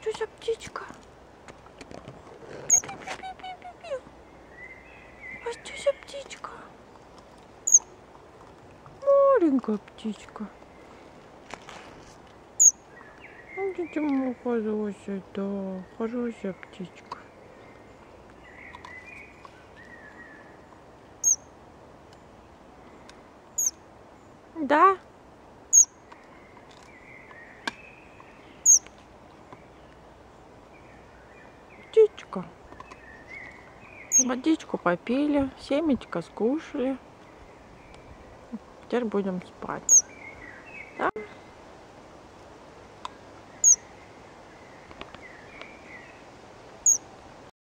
что за птичка? Пи-пи-пи-пи-пи-пи. А что за птичка? Маленькая птичка. Видите, моя хорошая, да, хорошая птичка. Да? Птичка. Водичку попили, семечко скушали. Теперь будем спать. Да?